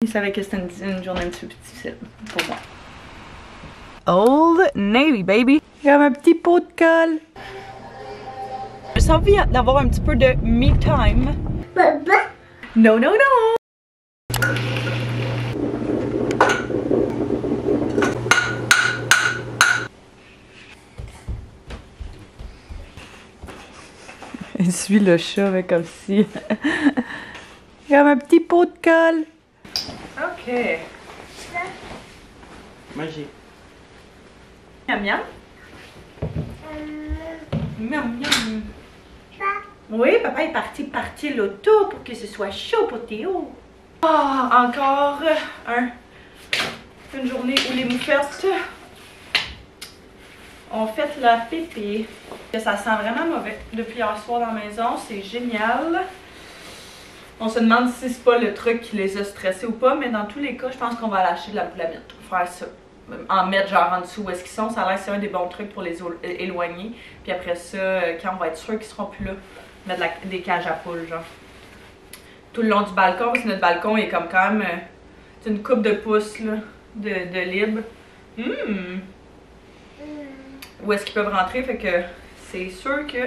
Il savait que c'était une journée un petit peu difficile pour moi. Old Navy, baby! Comme un petit pot de colle. J'ai envie d'avoir un petit peu de me time. Non, non, non! Elle suit le chat avec comme si. Comme un petit pot de colle. Ok. Manger. Miam miam. Miam miam. Oui, papa est parti l'auto pour que ce soit chaud pour Théo. Ah, encore une journée où les moufettes ont fait la pépé. Ça sent vraiment mauvais depuis hier soir dans la maison, c'est génial. On se demande si c'est pas le truc qui les a stressés ou pas, mais dans tous les cas, je pense qu'on va lâcher de la boulamite. Faire ça. En mettre genre en dessous où est-ce qu'ils sont, ça a l'air c'est un des bons trucs pour les éloigner. Puis après ça, quand on va être sûr qu'ils seront plus là, mettre des cages à poules, genre. Tout le long du balcon, parce que notre balcon est comme quand même une coupe de pouces là, de libre. Où est-ce qu'ils peuvent rentrer, fait que c'est sûr que...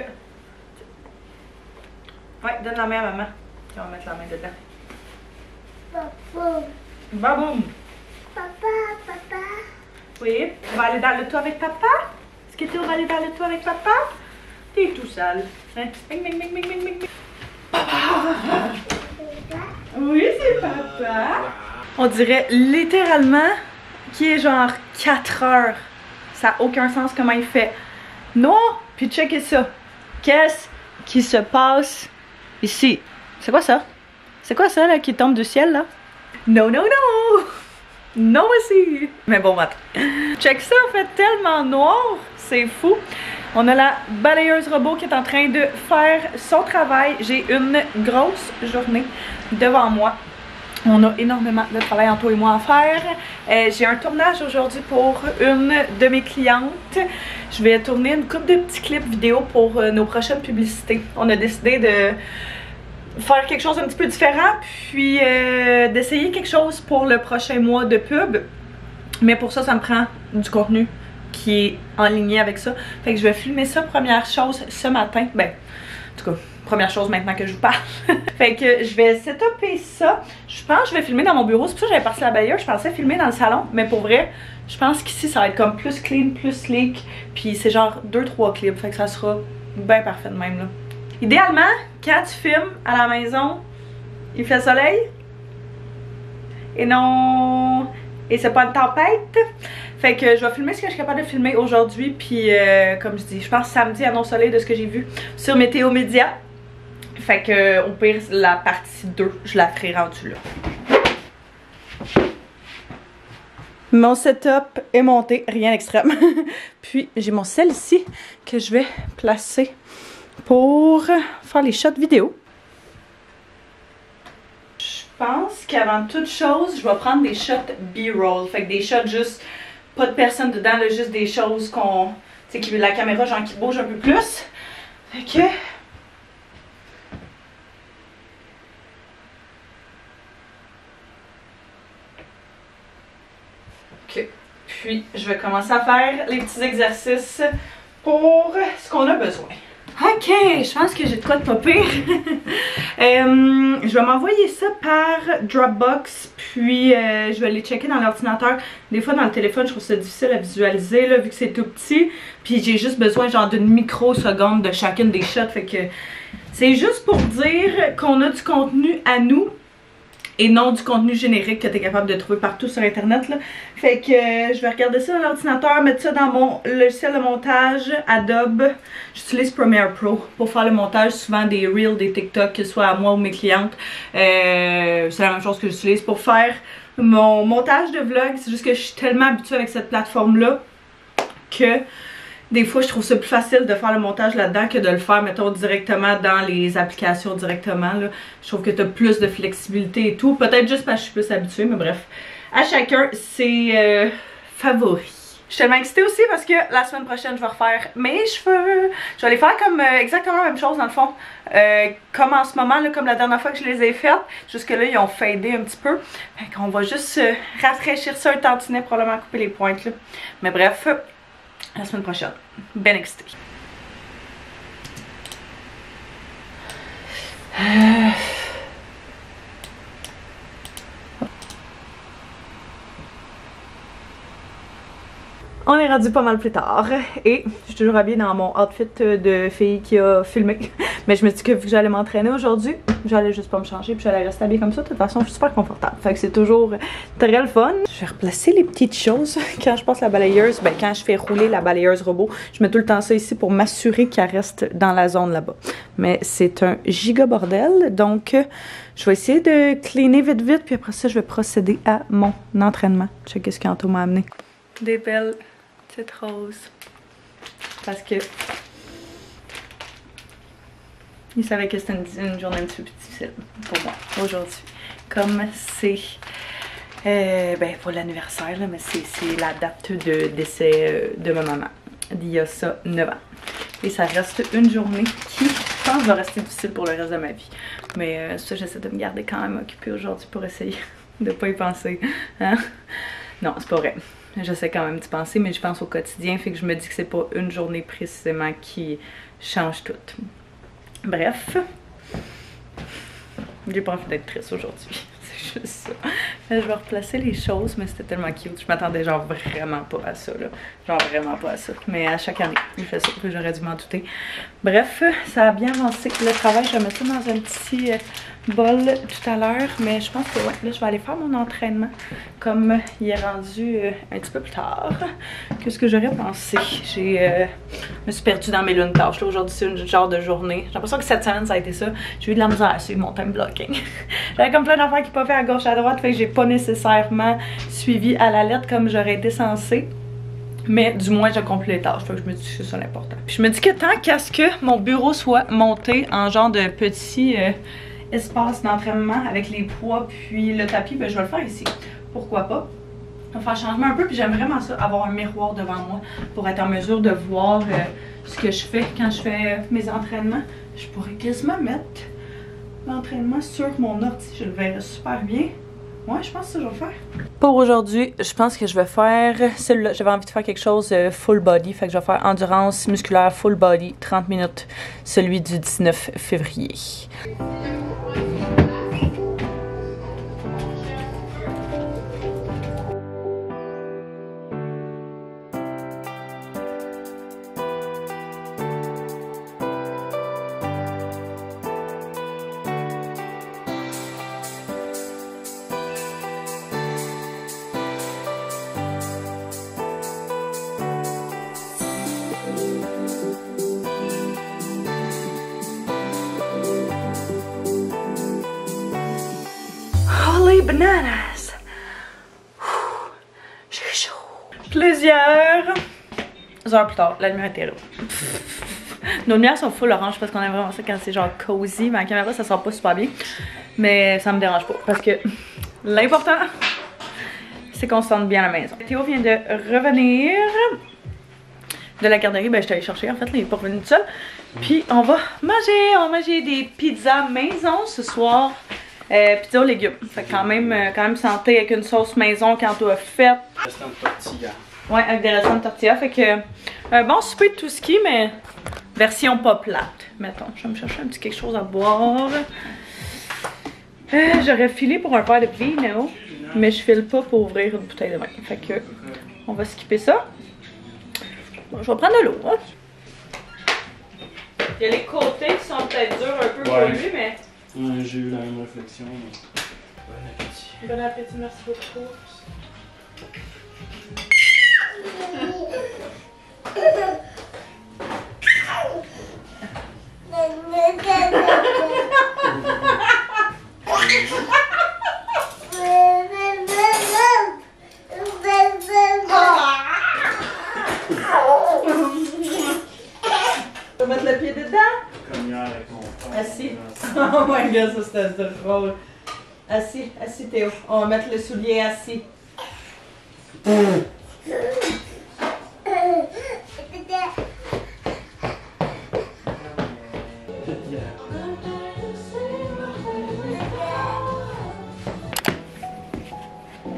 Ouais, donne la main à maman. On va mettre la main dedans. Papa. Baboum! Papa. Oui, on va aller dans le toit avec papa? Est-ce que tu vas aller dans le toit avec papa? T'es tout sale. Hein? Bing, bing, bing, bing, bing, bing. Papa! Oui, c'est papa. On dirait littéralement qu'il est genre 4 heures. Ça n'a aucun sens comment il fait. Non! Puis checkez ça. Qu'est-ce qui se passe ici? C'est quoi ça? C'est quoi ça là qui tombe du ciel là? Non, non, non! Non aussi! Mais bon, matin. Check ça, en fait tellement noir, c'est fou. On a la balayeuse robot qui est en train de faire son travail. J'ai une grosse journée devant moi. On a énormément de travail entre toi et moi à faire. J'ai un tournage aujourd'hui pour une de mes clientes. Je vais tourner une couple de petits clips vidéo pour nos prochaines publicités. On a décidé de faire quelque chose un petit peu différent, puis d'essayer quelque chose pour le prochain mois de pub. Mais pour ça, ça me prend du contenu qui est en ligne avec ça. Fait que je vais filmer ça première chose ce matin. Ben, en tout cas, première chose maintenant que je vous parle. Fait que je vais setuper ça. Je pense que je vais filmer dans mon bureau. C'est pour ça que j'avais parti la bailleuse. Je pensais filmer dans le salon. Mais pour vrai, je pense qu'ici, ça va être comme plus clean, plus sleek. Puis c'est genre 2-3 clips. Fait que ça sera bien parfait de même là. Idéalement, quand tu filmes à la maison, il fait soleil. Et non... Et c'est pas une tempête. Fait que je vais filmer ce que je suis capable de filmer aujourd'hui. Puis comme je dis, je pense samedi annonce soleil de ce que j'ai vu sur Météo Média. Fait que au pire, la partie 2, je la ferai rendue là. Mon setup est monté, rien d'extrême. Puis j'ai mon sel ici que je vais placer pour faire les shots vidéo. Je pense qu'avant toute chose, je vais prendre des shots B-roll. Fait que des shots juste, pas de personne dedans, là, juste des choses qu'on... Tu sais, la caméra genre qui bouge un peu plus. Fait que... Ok. Puis, je vais commencer à faire les petits exercices pour ce qu'on a besoin. Ok, je pense que j'ai de quoi de pas pire. Je vais m'envoyer ça par Dropbox, puis je vais les checker dans l'ordinateur. Des fois dans le téléphone, je trouve ça difficile à visualiser là, vu que c'est tout petit. Puis j'ai juste besoin genre d'une microseconde de chacune des shots. Fait que c'est juste pour dire qu'on a du contenu à nous. Et non du contenu générique que tu es capable de trouver partout sur internet là. Fait que je vais regarder ça dans l'ordinateur, mettre ça dans mon logiciel de montage Adobe. J'utilise Premiere Pro pour faire le montage souvent des Reels, des TikTok, que ce soit à moi ou mes clientes. C'est la même chose que j'utilise pour faire mon montage de vlog. C'est juste que je suis tellement habituée avec cette plateforme là que des fois je trouve ça plus facile de faire le montage là-dedans que de le faire, mettons, directement dans les applications directement là. Je trouve que tu as plus de flexibilité et tout. Peut-être juste parce que je suis plus habituée, mais bref. À chacun, c'est favori. Je suis tellement excitée aussi parce que la semaine prochaine, je vais refaire mes cheveux. Je vais les faire comme exactement la même chose dans le fond. Comme en ce moment, là, comme la dernière fois que je les ai faites. Jusque là, ils ont fadé un petit peu. Fait qu'on va juste rafraîchir ça un tantinet, probablement couper les pointes là. Mais bref, la semaine prochaine. Ben excitée. On est rendu pas mal plus tard et je suis toujours habillée dans mon outfit de fille qui a filmé. Mais je me dis que vu que j'allais m'entraîner aujourd'hui, j'allais juste pas me changer puis j'allais rester habillée comme ça. De toute façon, je suis super confortable. Fait que c'est toujours très le fun. Je vais replacer les petites choses quand je passe la balayeuse. Ben quand je fais rouler la balayeuse robot, je mets tout le temps ça ici pour m'assurer qu'elle reste dans la zone là-bas. Mais c'est un giga bordel. Donc je vais essayer de cleaner vite vite puis après ça, je vais procéder à mon entraînement. Checker ce qu'Anto m'a amené. Des belles petites roses. Parce que il savait que c'était une journée un petit peu difficile pour moi aujourd'hui. Comme c'est ben pas l'anniversaire mais c'est la date de décès de ma maman d'il y a ça 9 ans. Et ça reste une journée qui, je pense, va rester difficile pour le reste de ma vie. Mais ça, j'essaie de me garder quand même occupée aujourd'hui pour essayer de pas y penser. Hein? Non, c'est pas vrai. J'essaie quand même d'y penser, mais je pense au quotidien, fait que je me dis que c'est pas une journée précisément qui change tout. Bref, j'ai pas envie d'être triste aujourd'hui, c'est juste ça. Je vais replacer les choses, mais c'était tellement cute. Je m'attendais genre vraiment pas à ça, là. Genre vraiment pas à ça. Mais à chaque année, il fait ça, j'aurais dû m'en douter. Bref, ça a bien avancé. Le travail, je vais mettre ça dans un petit bol tout à l'heure, mais je pense que ouais, là je vais aller faire mon entraînement comme il est rendu un petit peu plus tard que ce que j'aurais pensé. Je me suis perdue dans mes lunes tâches. Aujourd'hui c'est une genre de journée. J'ai l'impression que cette semaine ça a été ça. J'ai eu de la misère à suivre mon time blocking. J'avais comme plein d'affaires qui poppaient à gauche à droite, fait que j'ai pas nécessairement suivi à la lettre comme j'aurais été censée. Mais du moins j'ai accompli les tâches, fait que je me dis que c'est ça l'important. Puis je me dis que tant qu'à ce que mon bureau soit monté en genre de petit espace d'entraînement avec les poids puis le tapis, ben je vais le faire ici. Pourquoi pas? On va faire changement un peu, puis j'aime vraiment ça, avoir un miroir devant moi pour être en mesure de voir ce que je fais quand je fais mes entraînements. Je pourrais quasiment mettre l'entraînement sur mon ordi, je le verrais super bien. Ouais, je pense que ça, je vais le faire. Pour aujourd'hui, je pense que je vais faire celui-là. J'avais envie de faire quelque chose full body. Fait que je vais faire endurance musculaire full body, 30 minutes, celui du 19 février. Bananas! J'ai chaud! Plusieurs heures plus tard, la lumière était là. Nos lumières sont full orange parce qu'on aime vraiment ça quand c'est genre cozy. Mais à la caméra, ça sort pas super bien. Mais ça me dérange pas parce que l'important, c'est qu'on se sente bien à la maison. Théo vient de revenir de la garderie. Ben, je suis allée chercher en fait, là, il est pas revenu tout seul. Puis on va manger des pizzas maison ce soir. Pizza aux légumes. Fait quand même santé avec une sauce maison quand on a fait. Restant de tortilla. Ouais, avec des restants de tortilla. Fait que un bon souper de tout ski, mais version pas plate. Mettons, je vais me chercher un petit quelque chose à boire. J'aurais filé pour un verre de vino, mais je file pas pour ouvrir une bouteille de vin. Fait que on va skipper ça. Bon, je vais prendre de l'eau. Hein. Il y a les côtés qui sont peut-être durs un peu pour lui, mais. Ouais, j'ai eu la même réflexion. Mais... Bon appétit. Bon appétit, merci beaucoup. Je vais mettre le pied dedans. Comme hier avec mon frère. Assis. Oh my god, ça c'était drôle. Assis, assis Théo. On va mettre le soulier assis.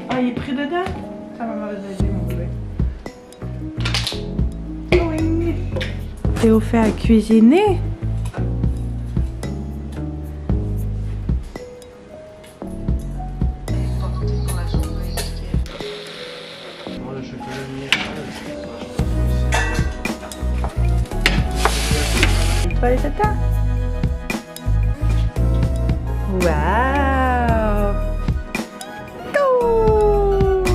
Ah, il est pris dedans? Ça m'a mauvaise idée, mon bébé. Oui. Théo fait à cuisiner. Tu vas aller dedans? Wow! Go!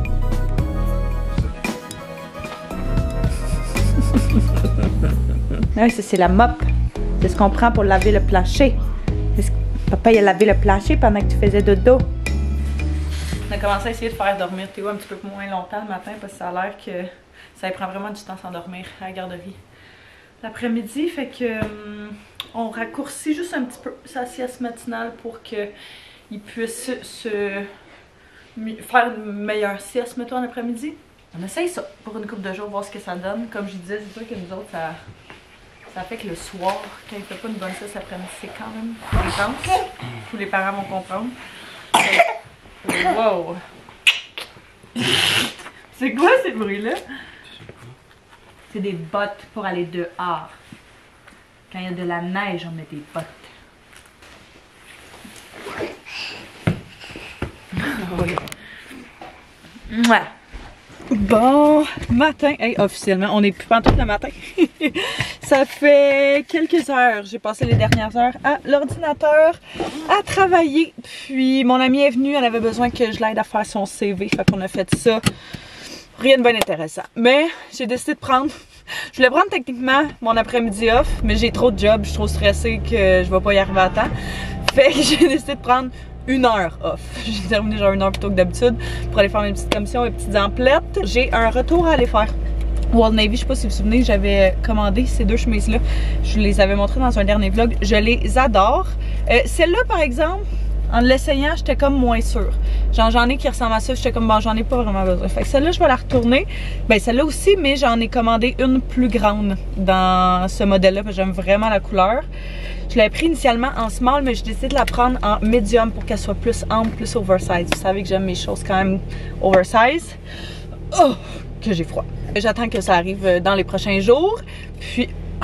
Ouais, ça c'est la mop. C'est ce qu'on prend pour laver le plancher. Papa il a lavé le plancher pendant que tu faisais dodo. On a commencé à essayer de faire dormir Théo un petit peu moins longtemps le matin parce que ça a l'air que ça lui prend vraiment du temps à s'endormir à la garderie. L'après-midi, fait que on raccourcit juste un petit peu sa sieste matinale pour qu'il puisse faire une meilleure sieste, mettons, l'après-midi. On essaye ça pour une couple de jours, voir ce que ça donne. Comme je disais, c'est sûr que nous autres, ça fait que le soir, quand il fait pas une bonne sieste l'après-midi, c'est quand même intense. Tous les parents vont comprendre. Wow! C'est quoi ces bruits-là? C'est des bottes pour aller dehors. Quand il y a de la neige, on met des bottes. Ouais. Bon matin. Hey, officiellement, on n'est plus pantoute le matin. Ça fait quelques heures. J'ai passé les dernières heures à l'ordinateur à travailler. Puis mon amie est venue, elle avait besoin que je l'aide à faire son CV. Fait qu'on a fait ça. Rien de bien intéressant. Mais j'ai décidé de prendre... Je voulais prendre techniquement mon après-midi off, mais j'ai trop de jobs, je suis trop stressée que je vais pas y arriver à temps. Fait que j'ai décidé de prendre 1 heure off. J'ai terminé genre 1 heure plus tôt que d'habitude pour aller faire mes petites commissions et petites emplettes. J'ai un retour à aller faire. Old Navy, je sais pas si vous vous souvenez, j'avais commandé ces 2 chemises-là. Je les avais montrées dans un dernier vlog. Je les adore. Celle-là, par exemple, en l'essayant, j'étais comme moins sûre. Genre, j'en ai qui ressemblent à ça, j'étais comme, bon, j'en ai pas vraiment besoin. Fait que celle-là, je vais la retourner. Ben, celle-là aussi, mais j'en ai commandé une plus grande dans ce modèle-là, parce que j'aime vraiment la couleur. Je l'avais pris initialement en small, mais j'ai décidé de la prendre en medium pour qu'elle soit plus ample, plus oversize. Vous savez que j'aime mes choses quand même oversize. Oh, que j'ai froid. J'attends que ça arrive dans les prochains jours. Puis...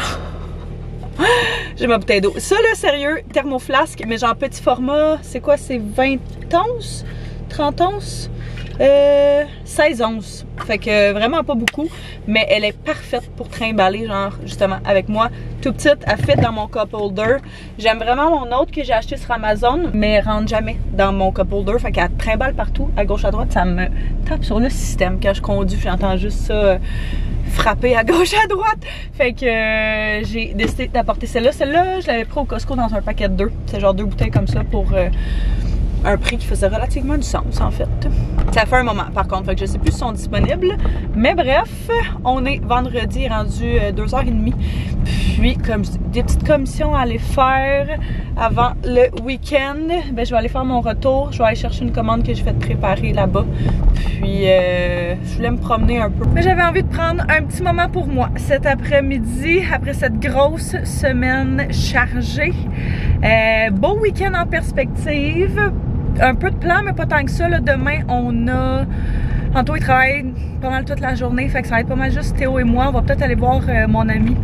j'ai ma bouteille d'eau. Ça là, sérieux, thermoflasque, mais genre petit format, c'est quoi? C'est 20 onces? 30 onces? 16 onces. Fait que vraiment pas beaucoup, mais elle est parfaite pour trimballer, genre justement avec moi. Tout petite, elle fit dans mon cup holder. J'aime vraiment mon autre que j'ai acheté sur Amazon, mais elle rentre jamais dans mon cup holder. Fait qu'elle trimballe partout, à gauche à droite. Ça me tape sur le système quand je conduis, j'entends juste ça frapper à gauche à droite. Fait que j'ai décidé d'apporter celle-là. Celle-là, je l'avais pris au Costco dans un paquet de 2. C'est genre 2 bouteilles comme ça pour un prix qui faisait relativement du sens en fait. Ça fait un moment par contre, fait que je sais plus si sont disponibles. Mais bref, on est vendredi, rendu 2h30. Puis comme je dis, des petites commissions à aller faire avant le week-end. Ben, je vais aller faire mon retour. Je vais aller chercher une commande que j'ai fait préparer là-bas. Puis je voulais me promener un peu. Mais j'avais envie de prendre un petit moment pour moi cet après-midi, après cette grosse semaine chargée. Beau week-end en perspective. Un peu de plan, mais pas tant que ça. Là, demain, on a... Anto, il travaille pas mal toute la journée, fait que ça va être pas mal juste Théo et moi. On va peut-être aller voir mon ami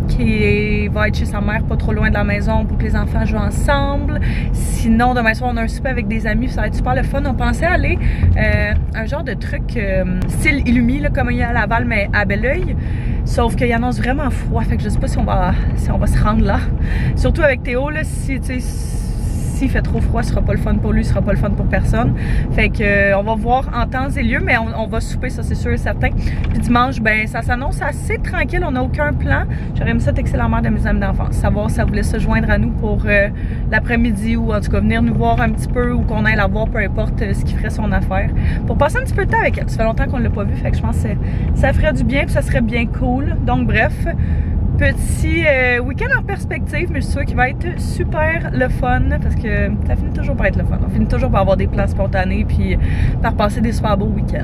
qui va être chez sa mère, pas trop loin de la maison, pour que les enfants jouent ensemble. Sinon, demain soir, on a un souper avec des amis, ça va être super le fun. On pensait aller un genre de truc style Illumi, là, comme il y a à Laval, mais à Belleuil. Sauf qu'il annonce vraiment froid, fait que je sais pas si on va se rendre là. Surtout avec Théo, là, si tu sais... S'il fait trop froid, ce sera pas le fun pour lui, ce sera pas le fun pour personne. Fait que on va voir en temps et lieu, mais on va souper, ça c'est sûr et certain. Puis dimanche, ben ça s'annonce assez tranquille, on n'a aucun plan. J'aurais aimé ça texter la mère de mes amis d'enfance, savoir si elle voulait se joindre à nous pour l'après-midi ou en tout cas venir nous voir un petit peu ou qu'on aille la voir, peu importe ce qui ferait son affaire. Pour passer un petit peu de temps avec elle. Ça fait longtemps qu'on l'a pas vu, fait que je pense que ça ferait du bien, puis ça serait bien cool. Donc bref. Petit week-end en perspective, mais je suis sûre qu'il va être super le fun parce que ça finit toujours par être le fun. On finit toujours par avoir des plans spontanés puis par passer des super beaux week-ends.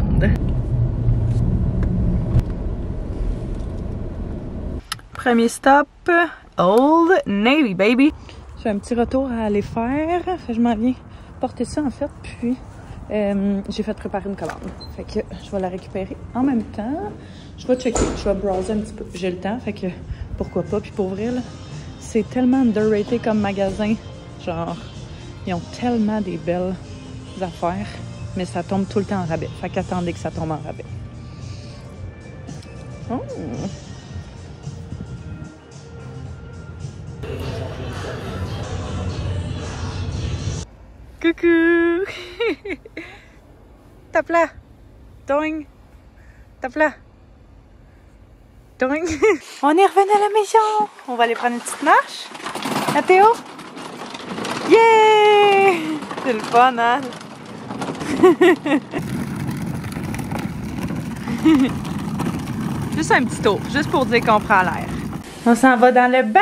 Premier stop, Old Navy, baby. J'ai un petit retour à aller faire. Je m'en viens porter ça en fait, puis j'ai fait préparer une commande. Fait que je vais la récupérer en même temps. Je vais checker, je vais browser un petit peu. J'ai le temps, fait que pourquoi pas. Puis pour vrai, là, c'est tellement underrated comme magasin. Genre, ils ont tellement des belles affaires, mais ça tombe tout le temps en rabais. Fait qu'attendez que ça tombe en rabais. Oh! Coucou! Tape là! Doing! Tape là! Doing! On est revenu à la maison! On va aller prendre une petite marche. À Théo? Yeah! C'est le fun, hein? Juste un petit tour, juste pour dire qu'on prend l'air. On s'en va dans le bain?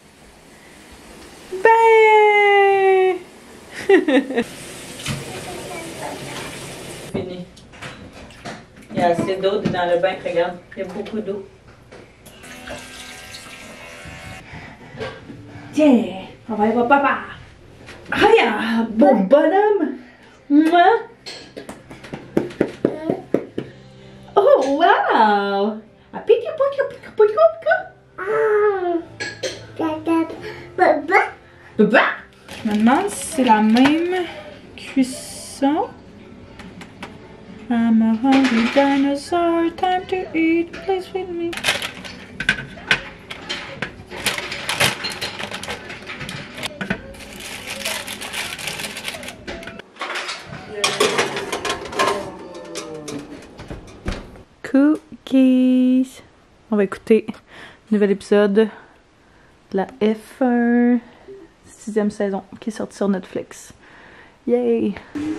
Bain! Fini. Il y a assez d'eau dans le bain, regarde. Il y a beaucoup d'eau. Tiens, on va aller voir papa. Regarde, beau bonhomme. Moi. Oh, wow! Ah, pique, pique, pique, pique. Je me demande si c'est la même cuisson. I'm a hungry dinosaur, time to eat, please feed me. Cookies. On va écouter un nouvel épisode de la F1 6e saison qui est sortie sur Netflix. Yay!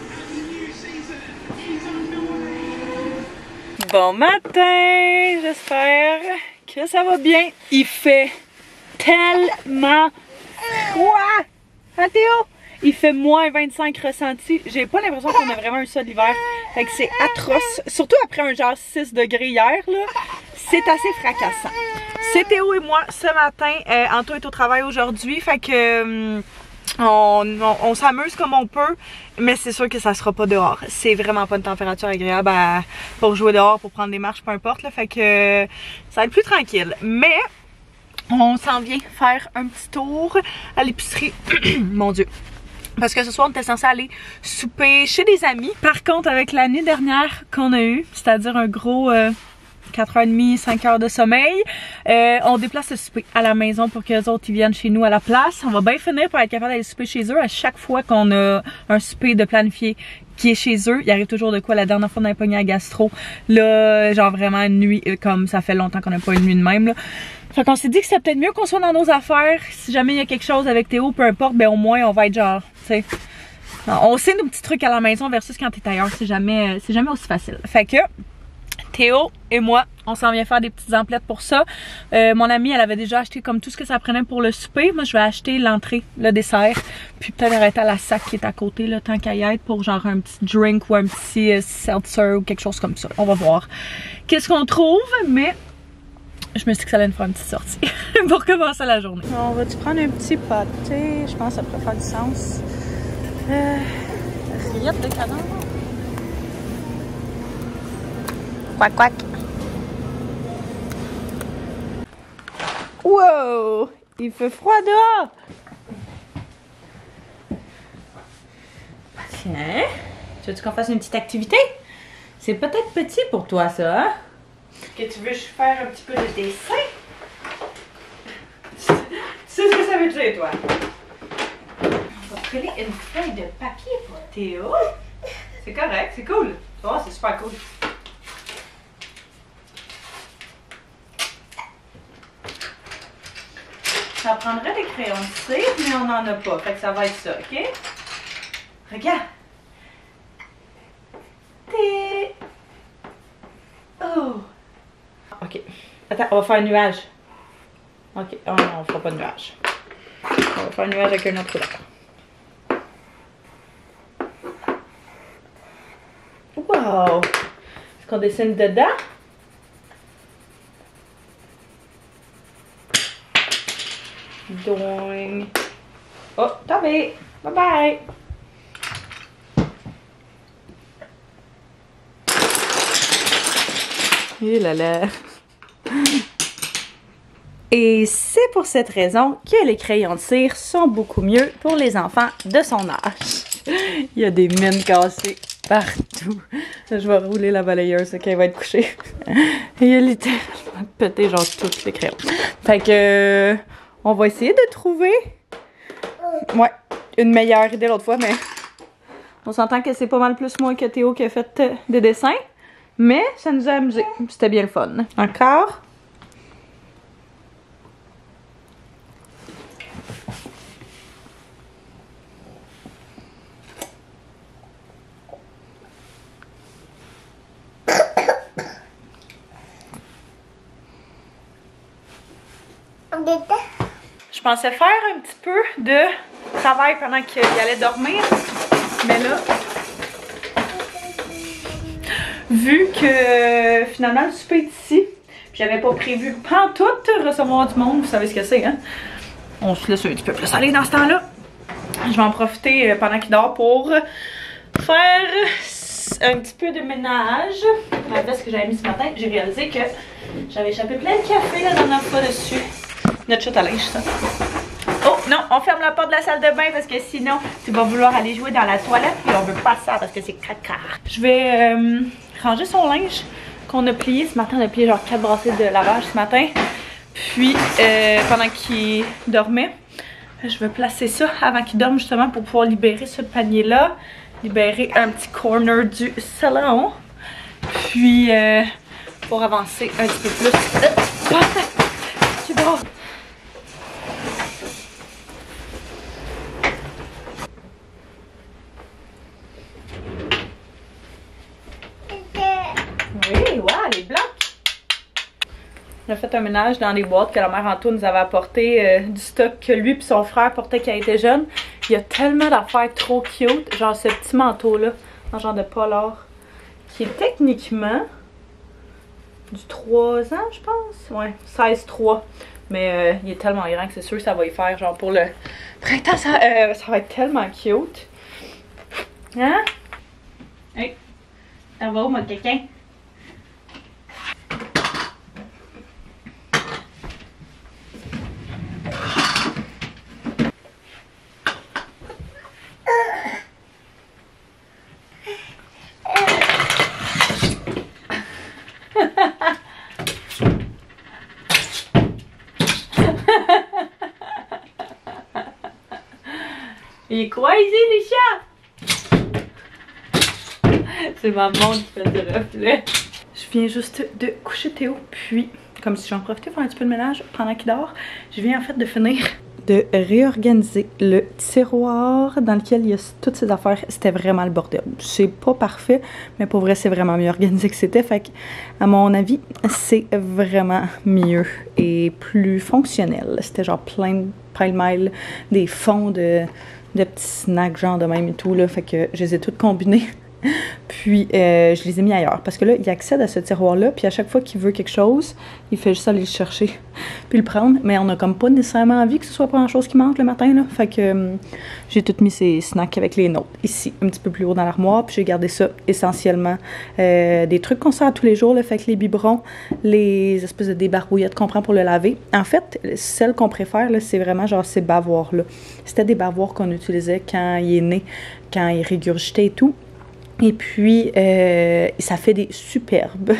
Bon matin! J'espère que ça va bien. Il fait tellement froid! Hein, Théo? Il fait moins 25 ressenti. J'ai pas l'impression qu'on a vraiment eu ça l'hiver. Fait que c'est atroce. Surtout après un genre 6 degrés hier, là. C'est assez fracassant. C'est Théo et moi ce matin. Anto est au travail aujourd'hui. Fait que on s'amuse comme on peut. Mais c'est sûr que ça sera pas dehors. C'est vraiment pas une température agréable pour jouer dehors, pour prendre des marches, peu importe. Là. Fait que ça va être plus tranquille. Mais on s'en vient faire un petit tour à l'épicerie. Mon Dieu. Parce que ce soir, on était censé aller souper chez des amis. Par contre, avec la nuit dernière qu'on a eue, c'est-à-dire un gros 4h30, 5h de sommeil, on déplace le souper à la maison pour que les autres ils viennent chez nous à la place. On va bien finir par être capable d'aller souper chez eux. À chaque fois qu'on a un souper de planifié qui est chez eux, il arrive toujours de quoi. La dernière fois, on a pogné à gastro. Là, genre vraiment une nuit, comme ça fait longtemps qu'on n'a pas une nuit de même, là. Fait qu'on s'est dit que c'est peut-être mieux qu'on soit dans nos affaires. Si jamais il y a quelque chose avec Théo, peu importe, ben au moins on va être genre, tu sais. On sait nos petits trucs à la maison versus quand t'es ailleurs, c'est jamais aussi facile. Fait que Théo et moi, on s'en vient faire des petites emplettes pour ça. Mon amie, elle avait déjà acheté comme tout ce que ça prenait pour le souper. Moi, je vais acheter l'entrée, le dessert, puis peut-être arrêter à la sac qui est à côté, là, tant qu'à y être, pour genre un petit drink ou un petit seltzer ou quelque chose comme ça. On va voir qu'est-ce qu'on trouve, mais je me suis dit que ça allait nous faire une petite sortie pour commencer la journée. On va-tu prendre un petit pâté? Je pense que ça pourrait faire du sens. Rillettes de canard. Quack, quack. Wow! Il fait froid dehors! Tiens, tu veux qu'on fasse une petite activité? C'est peut-être petit pour toi, ça, hein? Que tu veux faire un petit peu de dessin? Tu sais ce que ça veut dire, toi? On va coller une feuille de papier pour Théo. C'est correct, c'est cool. Oh, c'est super cool. Ça prendrait des crayons C, mais on n'en a pas. Fait que ça va être ça, ok? Regarde! Oh! Ok. Attends, on va faire un nuage. Ok. Oh non, on fera pas de nuage. On va faire un nuage avec un autre couleur. Wow! Est-ce qu'on dessine dedans? Doing. Oh, tombé! Bye bye! Et là là. Et c'est pour cette raison que les crayons de cire sont beaucoup mieux pour les enfants de son âge. Il y a des mines cassées partout. Là, je vais rouler la balayeuse, ok, elle va être couchée. Il y a littéralement pété genre tous les crayons. Fait que on va essayer de trouver une meilleure idée l'autre fois, mais on s'entend que c'est pas mal plus moi que Théo qui a fait des dessins. Mais ça nous a amusé. C'était bien le fun. Encore. Je pensais faire un petit peu de travail pendant qu'il allait dormir. Mais là, vu que finalement le souper est ici, j'avais pas prévu pantoute recevoir du monde, vous savez ce que c'est, hein? On se laisse un petit peu plus aller dans ce temps-là. Je vais en profiter pendant qu'il dort pour faire un petit peu de ménage. La veste que j'avais mis ce matin, j'ai réalisé que j'avais échappé plein de café la dernière fois dessus. Notre chute à linge, ça. Oh non, on ferme la porte de la salle de bain parce que sinon, tu vas vouloir aller jouer dans la toilette et on veut pas ça parce que c'est caca. Je vais ranger son linge qu'on a plié ce matin. On a plié genre 4 bracelets de lavage ce matin. Puis, pendant qu'il dormait, je vais placer ça avant qu'il dorme justement pour pouvoir libérer ce panier-là. Libérer un petit corner du salon. Puis, pour avancer un petit peu plus. Tu dors. Oui, wow, les blocs! On a fait un ménage dans les boîtes que la mère Anto nous avait apporté, du stock que lui et son frère portaient quand il était jeune. Il y a tellement d'affaires trop cute, genre ce petit manteau-là, un genre de polar, qui est techniquement du 3 ans, je pense. Ouais, 16-3. Mais il est tellement grand que c'est sûr que ça va y faire, genre pour le printemps, ça va être tellement cute. Hein? Hey, ça va où, mon quelqu'un? Il est crazy, les chats! C'est ma montre qui fait des reflets. Je viens juste de coucher Théo, puis, comme si j'en profitais pour faire un petit peu de ménage pendant qu'il dort, je viens en fait de finir de réorganiser le tiroir dans lequel il y a toutes ces affaires. C'était vraiment le bordel. C'est pas parfait, mais pour vrai, c'est vraiment mieux organisé que c'était. Fait que, à mon avis, c'est vraiment mieux et plus fonctionnel. C'était genre plein de pile-mêle, des fonds de petits snacks genre de même et tout là. Fait que je les ai toutes combinés. Puis je les ai mis ailleurs parce que là il accède à ce tiroir là, puis à chaque fois qu'il veut quelque chose il fait juste aller le chercher puis le prendre, mais on a comme pas nécessairement envie que ce soit pas grand chose qui manque le matin là. Fait que j'ai tout mis ces snacks avec les nôtres ici un petit peu plus haut dans l'armoire, puis j'ai gardé ça essentiellement des trucs qu'on sert tous les jours là. Fait que les biberons, les espèces de débarbouillettes qu'on prend pour le laver, en fait celles qu'on préfère là, c'est vraiment genre ces bavoirs là. C'était des bavoirs qu'on utilisait quand il est né, quand il régurgitait et tout. Et puis, ça fait des superbes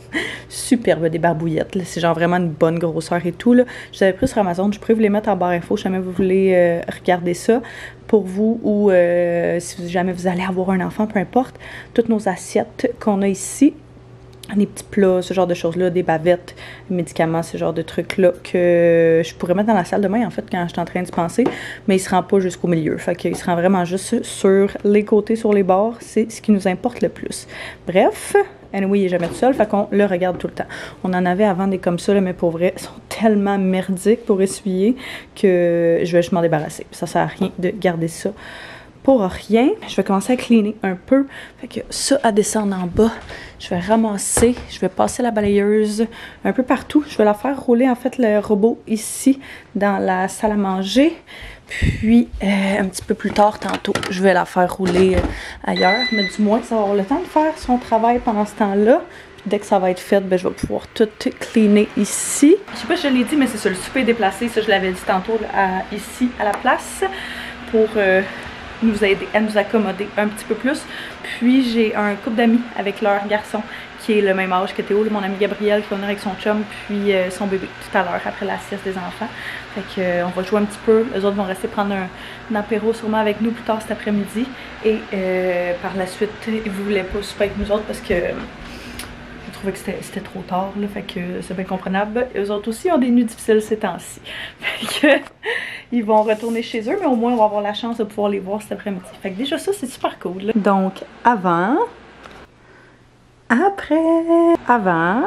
débarbouillettes. C'est genre vraiment une bonne grosseur et tout. Là. Je les avais pris sur Amazon. Je pourrais vous les mettre en barre info si jamais vous voulez regarder ça. Pour vous ou si jamais vous allez avoir un enfant, peu importe. Toutes nos assiettes qu'on a ici, des petits plats, ce genre de choses-là, des bavettes, médicaments, ce genre de trucs-là que je pourrais mettre dans la salle de bain, en fait, quand je suis en train de penser, mais il se rend pas jusqu'au milieu. Fait qu'il se rend vraiment juste sur les côtés, sur les bords. C'est ce qui nous importe le plus. Bref, anyway, il est jamais tout seul, fait qu'on le regarde tout le temps. On en avait avant des comme ça, là, mais pour vrai, ils sont tellement merdiques pour essuyer que je vais juste m'en débarrasser. Ça sert à rien de garder ça pour rien. Je vais commencer à cleaner un peu. Fait que ça à descendre en bas. Je vais ramasser, je vais passer la balayeuse un peu partout. Je vais la faire rouler en fait le robot ici dans la salle à manger. Puis un petit peu plus tard tantôt, je vais la faire rouler ailleurs. Mais du moins, ça va avoir le temps de faire son travail pendant ce temps-là. dès que ça va être fait, ben, je vais pouvoir tout cleaner ici. Je sais pas si je l'ai dit, mais c'est ça, le souper est déplacé. Ça, je l'avais dit tantôt là, ici à la place pour nous aider à nous accommoder un petit peu plus. Puis j'ai un couple d'amis avec leur garçon qui est le même âge que Théo, mon ami Gabriel qui va venir avec son chum puis son bébé tout à l'heure après la sieste des enfants. Fait que on va jouer un petit peu. Eux autres vont rester prendre un apéro sûrement avec nous plus tard cet après-midi. Et par la suite, ils voulaient pas souper avec nous autres parce que je trouvais que c'était trop tard, là, fait que c'est bien comprenable. Eux autres aussi ont des nuits difficiles ces temps-ci. Fait que ils vont retourner chez eux, mais au moins on va avoir la chance de pouvoir les voir cet après-midi. Fait que déjà ça, c'est super cool, là. Donc, avant, après, avant,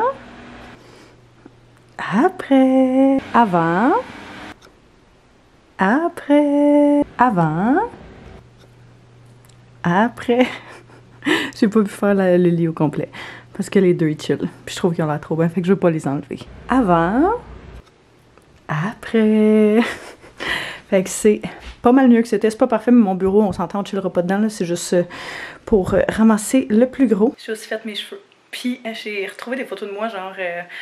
après, avant, après, avant, après. J'ai pas pu faire le lit au complet. Parce que les deux ils chill. Puis je trouve qu'ils ont l'air trop bien. Fait que je veux pas les enlever. Avant. Après. Fait que c'est pas mal mieux que c'était. C'est pas parfait, mais mon bureau, on s'entend, on chillera pas dedans. C'est juste pour ramasser le plus gros. J'ai aussi fait mes cheveux. Puis j'ai retrouvé des photos de moi, genre.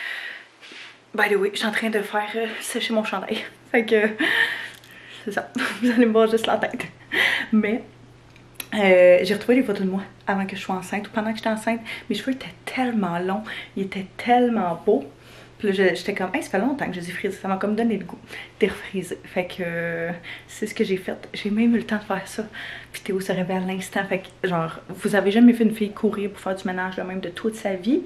By the way, je suis en train de faire sécher mon chandail. Fait que. C'est ça. Vous allez me voir juste la tête. Mais. J'ai retrouvé des photos de moi avant que je sois enceinte ou pendant que j'étais enceinte. Mes cheveux étaient tellement longs, ils étaient tellement beaux. Puis là, j'étais comme, hey, ça fait longtemps que je les ai frisés. Ça m'a comme donné le goût de refriser. Fait que c'est ce que j'ai fait. J'ai même eu le temps de faire ça. Puis Théo se réveille à l'instant. Fait que, genre, vous avez jamais vu une fille courir pour faire du ménage, là, même de toute sa vie.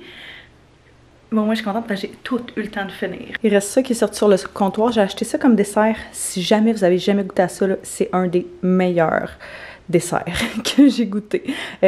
Bon, moi, je suis contente parce que j'ai tout eu le temps de finir. Il reste ça qui est sorti sur le comptoir. J'ai acheté ça comme dessert. Si jamais vous avez jamais goûté à ça, c'est un des meilleurs dessert que j'ai goûté.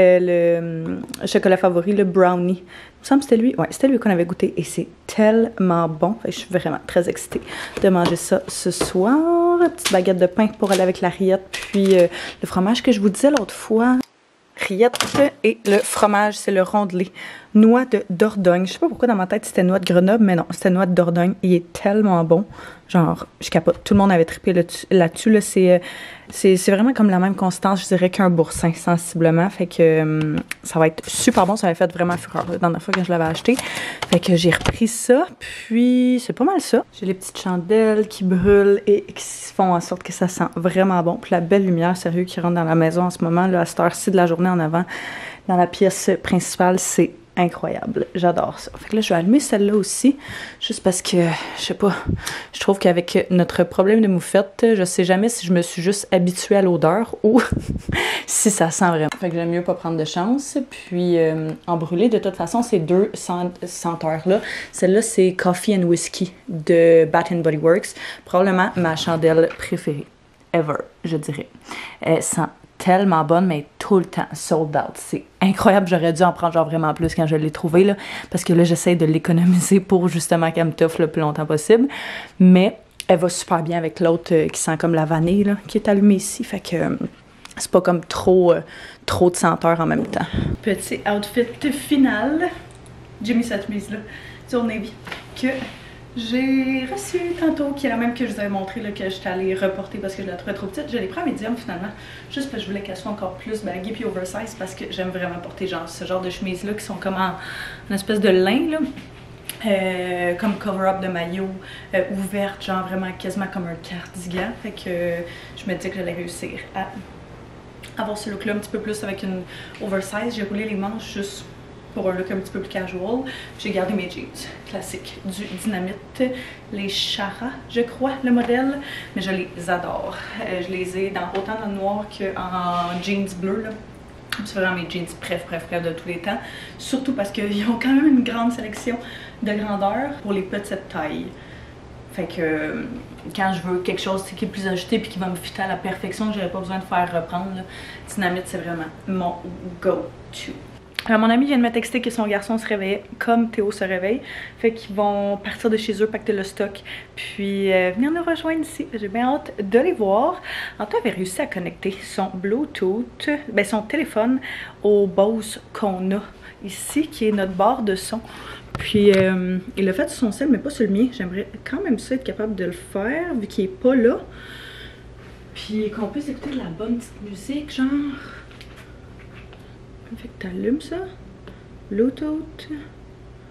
Le chocolat favori, le brownie. Il me semble que c'était lui. Ouais, c'était lui qu'on avait goûté et c'est tellement bon. Je suis vraiment très excitée de manger ça ce soir. Petite baguette de pain pour aller avec la rillette. Puis le fromage que je vous disais l'autre fois. Rillette et le fromage, c'est le rondelé. Noix de Dordogne. Je sais pas pourquoi dans ma tête c'était noix de Grenoble, mais non, c'était noix de Dordogne. Il est tellement bon. Genre, je capote. Tout le monde avait trippé là-dessus. Là, c'est vraiment comme la même consistance, je dirais, qu'un boursin, sensiblement. Fait que ça va être super bon. Ça avait fait vraiment fureur la dernière fois que je l'avais acheté. Fait que j'ai repris ça. Puis, c'est pas mal ça. J'ai les petites chandelles qui brûlent et qui font en sorte que ça sent vraiment bon. Puis la belle lumière, sérieux, qui rentre dans la maison en ce moment, là, à cette heure-ci de la journée en avant, dans la pièce principale, c'est incroyable. J'adore ça. Fait que là, je vais allumer celle-là aussi, juste parce que, je sais pas, je trouve qu'avec notre problème de moufette, je sais jamais si je me suis juste habituée à l'odeur ou si ça sent vraiment. Fait que j'aime mieux pas prendre de chance. Puis, en brûlé, de toute façon, ces deux senteurs-là, celle-là, c'est Coffee and Whiskey de Bath & Body Works. Probablement ma chandelle préférée. Ever, je dirais. Elle sent tellement bonne, mais tout le temps sold out. C'est incroyable. J'aurais dû en prendre genre vraiment plus quand je l'ai trouvée, là, parce que là, j'essaie de l'économiser pour justement qu'elle me toffe le plus longtemps possible. Mais elle va super bien avec l'autre qui sent comme la vanille, là, qui est allumée ici. Fait que c'est pas comme trop de senteur en même temps. Petit outfit final. J'ai mis cette chemise-là sur Navy que j'ai reçu tantôt, qui est la même que je vous avais montré, là, que j'étais allée reporter parce que je la trouvais trop petite. Je l'ai pris à médium finalement, juste parce que je voulais qu'elle soit encore plus baguée puis oversize, parce que j'aime vraiment porter genre ce genre de chemise-là qui sont comme en espèce de lin, là. Comme cover-up de maillot, ouverte, genre vraiment quasiment comme un cardigan. Fait que je me disais que j'allais réussir à avoir ce look-là un petit peu plus avec une oversize. J'ai roulé les manches juste pour un look un petit peu plus casual. J'ai gardé mes jeans classiques du Dynamite, les Chara, je crois, le modèle, mais je les adore. Je les ai autant dans le noir qu'en jeans bleu, là. C'est vraiment mes jeans bref de tous les temps. Surtout parce qu'ils ont quand même une grande sélection de grandeur pour les petites tailles. Fait que quand je veux quelque chose qui est plus ajusté puis qui va me fitter à la perfection, que j'aurais pas besoin de faire reprendre, là, Dynamite, c'est vraiment mon go-to. Mon ami vient de me texter que son garçon se réveillait comme Théo se réveille. Fait qu'ils vont partir de chez eux, pacter le stock, puis venir nous rejoindre ici. J'ai bien hâte de les voir. Antoine avait réussi à connecter son Bluetooth, ben son téléphone au Bose qu'on a ici, qui est notre barre de son. Puis il l'a fait sur son cell, mais pas sur le mien. J'aimerais quand même ça être capable de le faire, vu qu'il est pas là. Puis qu'on puisse écouter de la bonne petite musique, genre... Fait que t'allumes ça, Bluetooth,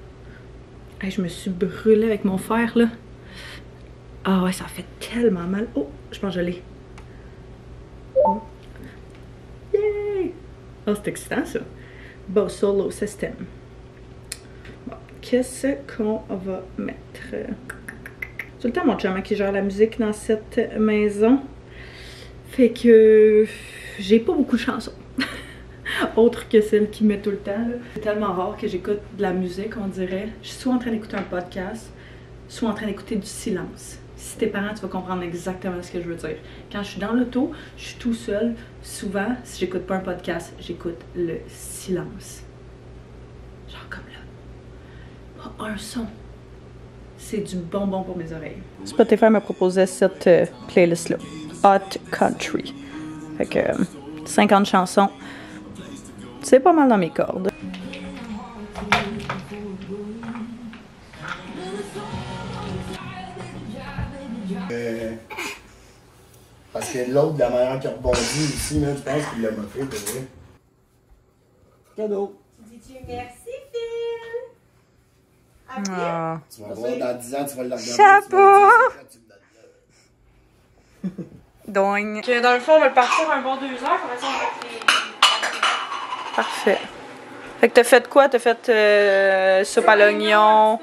Hey, je me suis brûlée avec mon fer, là. Ah ouais, ça fait tellement mal. Oh, je pense que je l'ai. Oh. Yay! Oh, c'est excitant, ça. Bon, solo system. Bon, qu'est-ce qu'on va mettre? Tout le temps mon chum qui gère la musique dans cette maison. Fait que j'ai pas beaucoup de chansons. Autre que celles qui met tout le temps. C'est tellement rare que j'écoute de la musique, on dirait. Je suis soit en train d'écouter un podcast, soit en train d'écouter du silence. Si t'es parent, tu vas comprendre exactement ce que je veux dire. Quand je suis dans l'auto, je suis tout seul. Souvent, si j'écoute pas un podcast, j'écoute le silence. Genre comme là. Pas un son. C'est du bonbon pour mes oreilles. Spotify me proposait cette playlist-là. Hot Country. Fait que 50 chansons. C'est pas mal dans mes cordes. Parce que l'autre, de la manière qu'il a rebondi ici, là, je pense qu'il l'a moqué, pour vrai. Cadeau. Dis-tu merci, Phil? Ah. Tu vas voir, dans 10 ans, tu vas le regarder. Chapeau! Tu Doing. Dans le fond, on va le partir un bon 2 heures, comme ça on va mettre les... Parfait. Fait que t'as fait quoi? T'as fait soupe à l'oignon,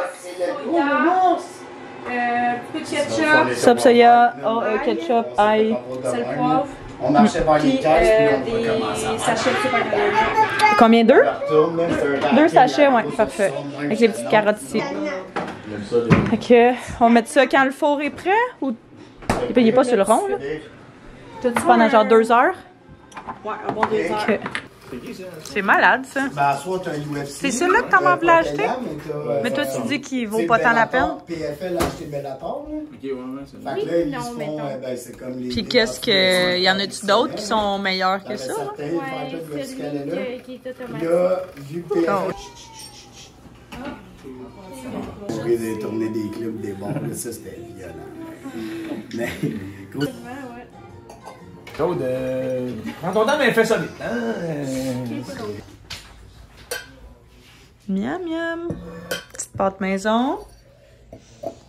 Peu de ketchup, soupe soya, ketchup, ail. sel, poivre, On marchait vers les puis caisses, puis on va commencer des à sachets de soupe à l'oignon. Combien? 2? retourne, là, c'est un paquet, 2 sachets, ouais, puis parfait. on Avec les petites carottes ici. J'aime ça, les... Fait que, on met ça quand le four est prêt? Ou il est pas sur le rond, là? Pendant genre 2 heures? Ouais, un bon 2 heures. Ok. C'est malade, ça. Ben, soit t'as un UFC. C'est celui-là que t'en voulais acheter? Mais toi, tu tu dis qu'il vaut pas tant la peine? PFL a acheté Bellator, là. Ok, ouais, c'est Fait que là, ils se font, ben, c'est comme les... Puis qu'est-ce que. Y en a-tu d'autres qui sont meilleurs que ça? Là? Ouais, Ouais, celui qui est automatique. là, vu que PFL... Oh. On risque de tourner des clips, des bons, là, ça, c'était violent. Mais, gros... Claude, prends ton temps, mais fais ça vite. Miam miam. Petite pâte maison.